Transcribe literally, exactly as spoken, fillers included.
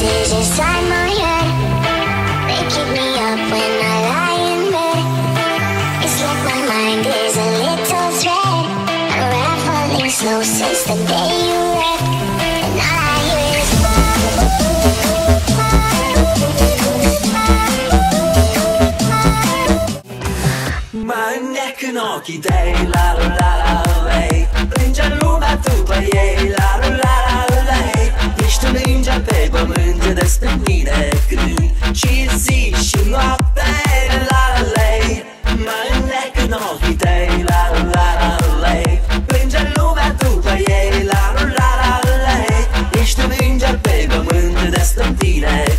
voices inside my head, they keep me up when I lie in bed. It's like my mind is a little thread, unraveling slow since the day you left. And all I hear is mai neck în ochii tăi, la la la la lei. Plânge lumea după ei, la la la la lei. Ești un înger pe pământ despre mine când și zi și noapte, la la lei. Mai neck în ochii tăi, la la la la lei. Plânge lumea după ei, la la la la lei. Ești un înger pe pământ despre tine